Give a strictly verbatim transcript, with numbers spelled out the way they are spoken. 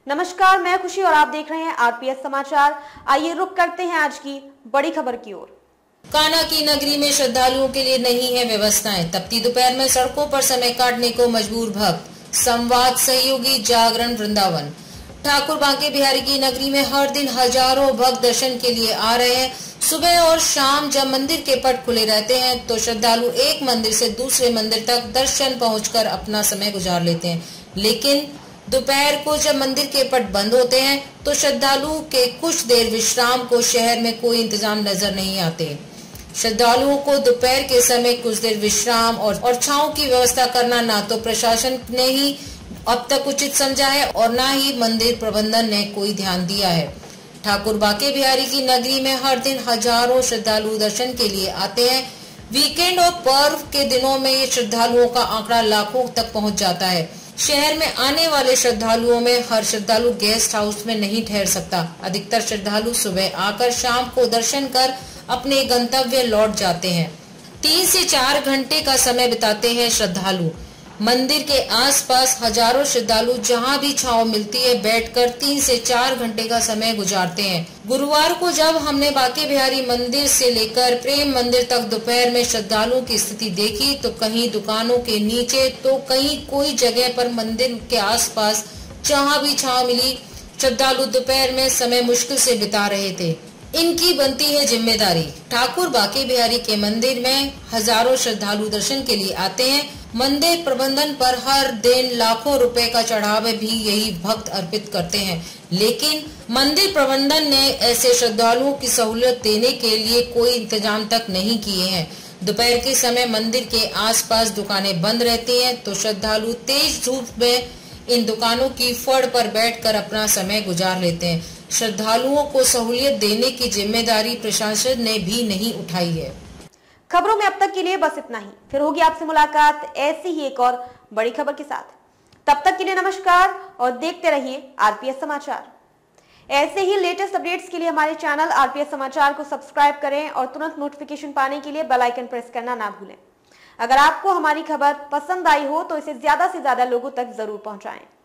नमस्कार, मैं खुशी और आप देख रहे हैं आरपीएस समाचार। आइए रुक करते हैं आज की बड़ी खबर की ओर। कान्हा की नगरी में श्रद्धालुओं के लिए नहीं है व्यवस्थाएं। तपती दोपहर में सड़कों पर समय काटने को मजबूर भक्त। संवाद सहयोगी जागरण वृंदावन। ठाकुर बांके बिहारी की नगरी में हर दिन हजारों भक्त दर्शन के लिए आ रहे हैं। सुबह और शाम जब मंदिर के पट खुले रहते हैं तो श्रद्धालु एक मंदिर से दूसरे मंदिर तक दर्शन पहुंचकर अपना समय गुजार लेते हैं, लेकिन दोपहर को जब मंदिर के पट बंद होते हैं तो श्रद्धालुओं के कुछ देर विश्राम को शहर में कोई इंतजाम नजर नहीं आते। श्रद्धालुओं को दोपहर के समय कुछ देर विश्राम और, और छांव की व्यवस्था करना ना तो प्रशासन ने ही अब तक उचित समझा है और ना ही मंदिर प्रबंधन ने कोई ध्यान दिया है। ठाकुर बांके बिहारी की नगरी में हर दिन हजारों श्रद्धालु दर्शन के लिए आते हैं। वीकेंड और पर्व के दिनों में ये श्रद्धालुओं का आंकड़ा लाखों तक पहुंच जाता है। शहर में आने वाले श्रद्धालुओं में हर श्रद्धालु गेस्ट हाउस में नहीं ठहर सकता। अधिकतर श्रद्धालु सुबह आकर शाम को दर्शन कर अपने गंतव्य लौट जाते हैं। तीन से चार घंटे का समय बिताते हैं श्रद्धालु। मंदिर के आसपास हजारों श्रद्धालु जहां भी छांव मिलती है बैठकर तीन से चार घंटे का समय गुजारते हैं। गुरुवार को जब हमने बांके बिहारी मंदिर से लेकर प्रेम मंदिर तक दोपहर में श्रद्धालुओं की स्थिति देखी तो कहीं दुकानों के नीचे तो कहीं कोई जगह पर मंदिर के आसपास जहां भी छांव मिली श्रद्धालु दोपहर में समय मुश्किल से बिता रहे थे। इनकी बनती है जिम्मेदारी। ठाकुर बांके बिहारी के मंदिर में हजारों श्रद्धालु दर्शन के लिए आते हैं। मंदिर प्रबंधन पर हर दिन लाखों रुपए का चढ़ावा भी यही भक्त अर्पित करते हैं, लेकिन मंदिर प्रबंधन ने ऐसे श्रद्धालुओं की सहूलियत देने के लिए कोई इंतजाम तक नहीं किए हैं। दोपहर के समय मंदिर के आसपास दुकानें बंद रहती हैं तो श्रद्धालु तेज धूप में इन दुकानों की फड़ पर बैठकर अपना समय गुजार लेते हैं। श्रद्धालुओं को सहूलियत देने की जिम्मेदारी प्रशासन ने भी नहीं उठाई है। खबरों में अब तक के लिए बस इतना ही। फिर होगी आपसे मुलाकात ऐसी ही एक और बड़ी खबर के साथ। तब तक के लिए नमस्कार और देखते रहिए आरपीएस समाचार। ऐसे ही लेटेस्ट अपडेट्स के लिए हमारे चैनल आरपीएस समाचार को सब्सक्राइब करें और तुरंत नोटिफिकेशन पाने के लिए बेल आइकन प्रेस करना ना भूलें। अगर आपको हमारी खबर पसंद आई हो तो इसे ज्यादा से ज्यादा लोगों तक जरूर पहुंचाएं।